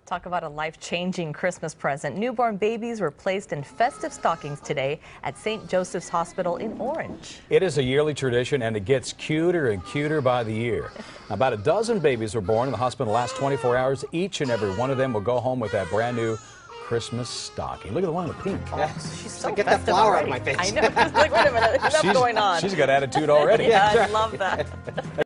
Talk about a life-changing Christmas present. Newborn babies were placed in festive stockings today at St. Joseph's Hospital in Orange. It is a yearly tradition, and it gets cuter and cuter by the year. About a dozen babies were born in the hospital in the last 24 hours. Each and every one of them will go home with that brand new Christmas stocking. Look at the one in the pink. Yeah. She's so get that flower out of my face. I know. Just like, wait a minute, enough going on. She's got attitude already. Yeah, I love that.